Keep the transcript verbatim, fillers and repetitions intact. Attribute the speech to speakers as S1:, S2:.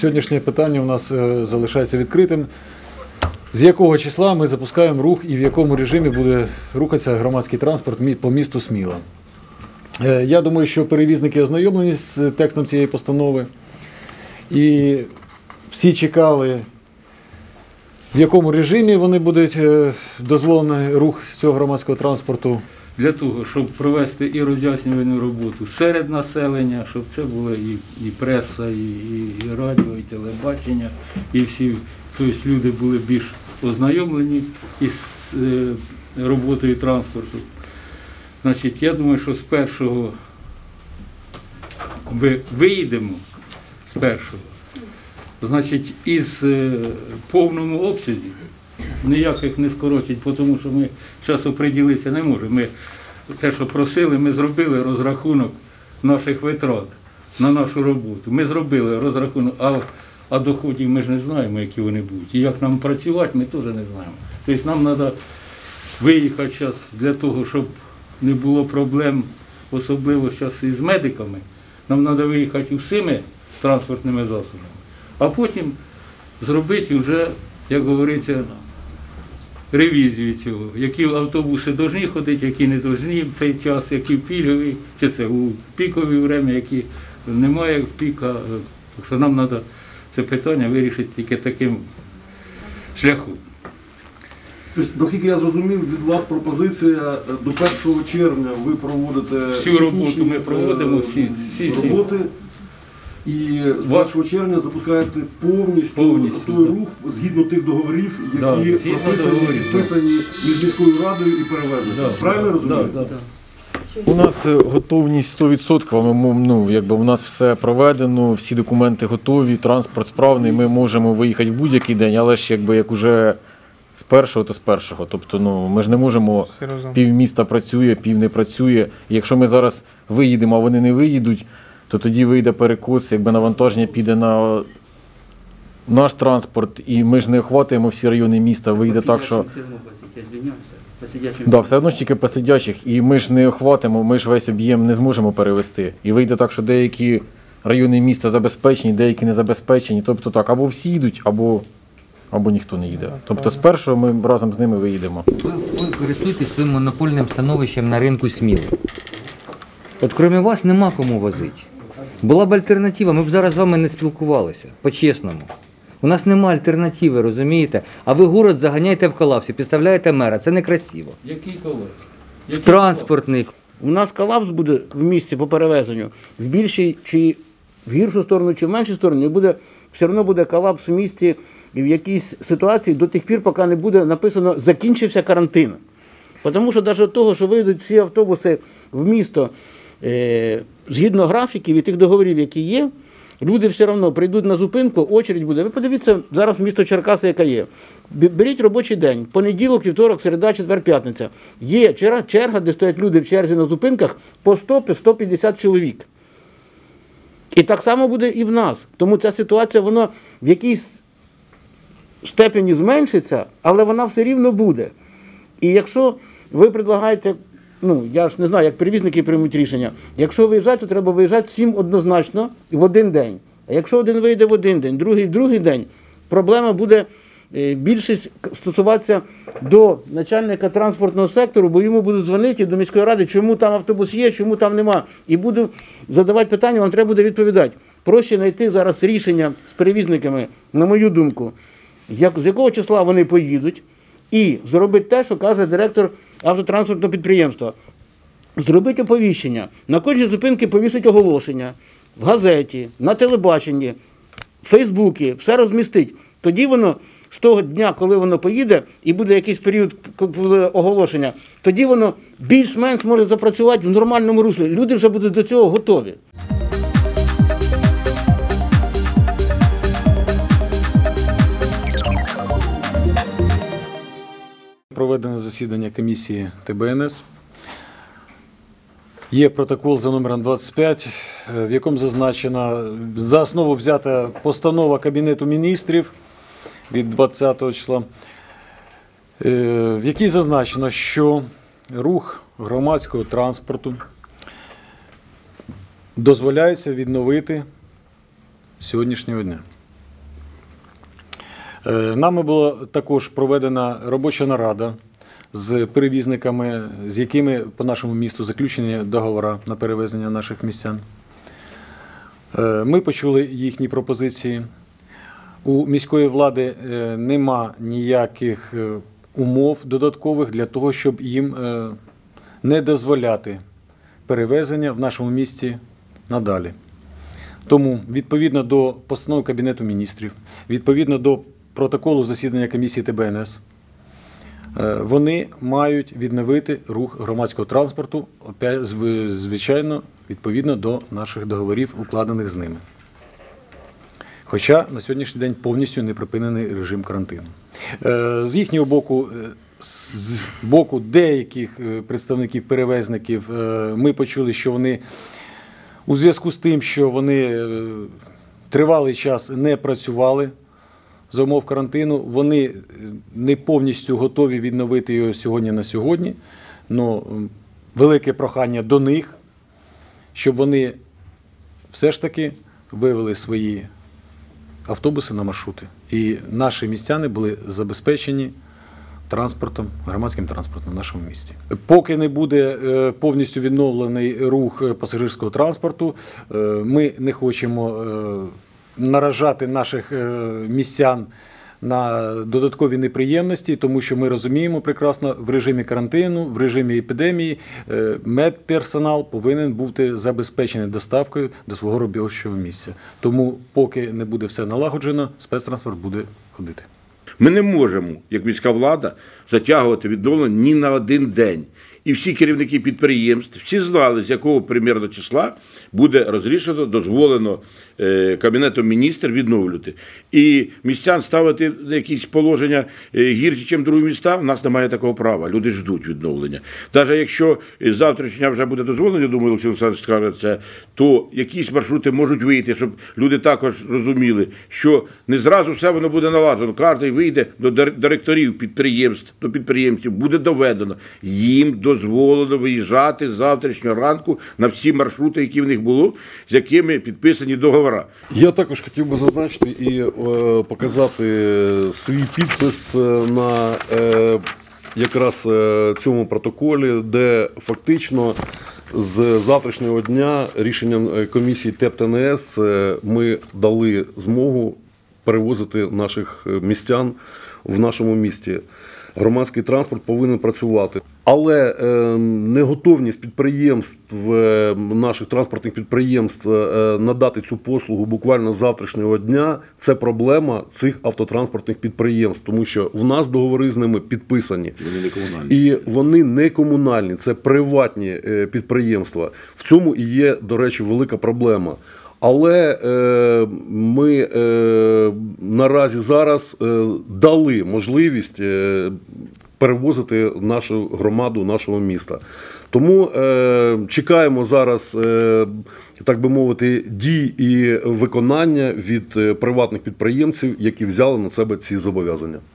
S1: Сьогоднішнє питання у нас залишається відкритим. З якого числа ми запускаємо рух і в якому режимі буде рухатися громадський транспорт по місту Сміла? Я думаю, що перевізники ознайомлені з текстом цієї постанови. І всі чекали, в якому режимі вони будуть дозволений рух цього громадського транспорту.
S2: Для того, щоб провести і роз'яснювальну роботу серед населення, щоб це було і, і преса, і, і, і радіо, і телебачення, і всі, тобто люди були більш ознайомлені із е, роботою транспорту. Значить, я думаю, що з першого ви, виїдемо, з першого, значить, із е, повному обсязі, ніяких не скоротить, тому що ми зараз оприділитися не можемо. Ми те, що просили, ми зробили розрахунок наших витрат на нашу роботу. Ми зробили розрахунок, а, а доходів ми ж не знаємо, які вони будуть. І як нам працювати, ми теж не знаємо. Тобто нам треба виїхати зараз для того, щоб не було проблем, особливо зараз із медиками. Нам треба виїхати усіми транспортними засобами, а потім зробити вже, як говориться, ревізію цього, які автобуси повинні ходити, які не повинні в цей час, які пільгові, чи це у пікові время, які немає піка. Так що нам треба це питання вирішити тільки таким шляхом.
S3: Тобто, наскільки я зрозумів, від вас пропозиція до першого червня ви проводите
S2: всю роботу, ми проводимо всі, всі, всі.
S3: роботи. І з першого червня запускаєте повністю, повністю той рух згідно тих договорів, які
S2: да,
S3: прописані,
S2: договорів,
S3: підписані да. між міською радою і перевезенням. Да, правильно да, розумію? Да, да.
S1: У нас готовність сто відсотків, ну, якби у нас все проведено, всі документи готові, транспорт справний, ми можемо виїхати в будь-який день, але ж якби як уже з першого, то з першого. Тобто ну, ми ж не можемо, пів міста працює, пів не працює. І якщо ми зараз виїдемо, а вони не виїдуть, то тоді вийде перекос, якби навантаження піде на наш транспорт, і ми ж не охватуємо всі райони міста, вийде так, що... Да, все одно ж тільки посидячих, і ми ж не охватимо, ми ж весь об'єм не зможемо перевести. І вийде так, що деякі райони міста забезпечені, деякі не забезпечені. Тобто так, або всі їдуть, або, або ніхто не їде. Тобто з першого ми разом з ними виїдемо.
S4: Ви, ви користуєтесь своїм монопольним становищем на ринку Сміли. От крім вас нема кому возити. Була б альтернатива, ми б зараз з вами не спілкувалися, по-чесному. У нас нема альтернативи, розумієте? А ви город заганяєте в колапсі, підставляєте мера, це некрасиво.
S2: Який колапс? Який
S4: Транспортний.
S5: У нас колапс буде в місті по перевезенню в більшій чи в гіршу сторону, чи в меншу сторону, буде, все одно буде колапс в місті в якійсь ситуації до тих пір, поки не буде написано «закінчився карантин». Тому що навіть того, що вийдуть всі автобуси в місто е, згідно графіків і тих договорів, які є, люди все одно прийдуть на зупинку, очередь буде. Ви подивіться, зараз місто Черкаси, яка є. Беріть робочий день, понеділок, вівторок, середа, четвер, п'ятниця. Є черга, де стоять люди в черзі на зупинках по сто - сто п'ятдесят чоловік. І так само буде і в нас. Тому ця ситуація, вона в якійсь степені зменшиться, але вона все рівно буде. І якщо ви предлагаєте, ну, я ж не знаю, як перевізники приймуть рішення, якщо виїжджати, то треба виїжджати всім однозначно в один день. А якщо один вийде в один день, другий в другий день, проблема буде більшість стосуватися до начальника транспортного сектору, бо йому будуть дзвонити до міської ради, чому там автобус є, чому там нема. І буду задавати питання, вам треба буде відповідати. Проще знайти зараз рішення з перевізниками, на мою думку, як, з якого числа вони поїдуть, і зробити те, що каже директор автотранспортного підприємства. Зробити оповіщення. На кожній зупинці повісить оголошення в газеті, на телебаченні, в Фейсбуці, все розмістить. Тоді воно з того дня, коли воно поїде, і буде якийсь період оголошення, тоді воно більш-менш може запрацювати в нормальному руслі. Люди вже будуть до цього готові.
S1: Проведене засідання комісії Т Б Н С. Є протокол за номером двадцять п'ять, в якому зазначено, за основу взята постанова Кабінету міністрів від двадцятого числа, в якій зазначено, що рух громадського транспорту дозволяється відновити з сьогоднішнього дня.
S6: Е, Нами була також проведена робоча нарада з перевізниками, з якими по нашому місту заключені договори на перевезення наших містян. Е, Ми почули їхні пропозиції. У міської влади е, нема ніяких е, умов додаткових для того, щоб їм е, не дозволяти перевезення в нашому місті надалі. Тому, відповідно до постанови Кабінету міністрів, відповідно до протоколу засідання комісії Те Бе Ен Ес, е, вони мають відновити рух громадського транспорту, опять, зв- звичайно, відповідно до наших договорів, укладених з ними. Хоча на сьогоднішній день повністю не припинений режим карантину. Е, З їхнього боку, е, з боку деяких е, представників перевезників, е, ми почули, що вони у зв'язку з тим, що вони е, тривалий час не працювали за умов карантину, вони е, не повністю готові відновити його сьогодні на сьогодні. Но м, велике прохання до них, щоб вони все ж таки вивели свої автобуси на маршрути. І наші містяни були забезпечені транспортом, громадським транспортом в нашому місті. Поки не буде е, повністю відновлений рух пасажирського транспорту, е, ми не хочемо е, наражати наших е, містян на додаткові неприємності, тому що ми розуміємо прекрасно, в режимі карантину, в режимі епідемії е, медперсонал повинен бути забезпечений доставкою до свого робочого місця. Тому поки не буде все налагоджено, спецтранспорт буде ходити.
S7: Ми не можемо, як міська влада, затягувати відновлення ні на один день. І всі керівники підприємств, всі знали, з якого примірно числа буде розрішено, дозволено е, Кабінетом міністрів відновлювати. І містян ставити на якісь положення е, гірші, ніж другі міста, в нас немає такого права. Люди ждуть відновлення. Навіть якщо з завтрашнього вже буде дозволено, я думаю, Олексій Олександрович скаже це, то якісь маршрути можуть вийти, щоб люди також розуміли, що не зразу все воно буде наладжено. Кожен вийде до директорів підприємств, до підприємців, буде доведено. Їм дозволено виїжджати з завтрашнього ранку на всі маршрути, які в них було, з якими підписані договори.
S3: Я також хотів би зазначити і е, показати свій підпис на е, якраз е, цьому протоколі, де фактично з завтрашнього дня рішенням комісії Те Б Те Ен Ес е, ми дали змогу перевозити наших містян в нашому місті. Громадський транспорт повинен працювати. Але е, неготовність підприємств, е, наших транспортних підприємств е, надати цю послугу буквально з завтрашнього дня – це проблема цих автотранспортних підприємств, тому що в нас договори з ними підписані.
S7: Вони не комунальні.
S3: І вони не комунальні, це приватні е, підприємства. В цьому і є, до речі, велика проблема. Але е, ми е, наразі зараз е, дали можливість е, перевозити нашу громаду, нашого міста. Тому е, чекаємо зараз, е, так би мовити, дій і виконання від е, приватних підприємців, які взяли на себе ці зобов'язання.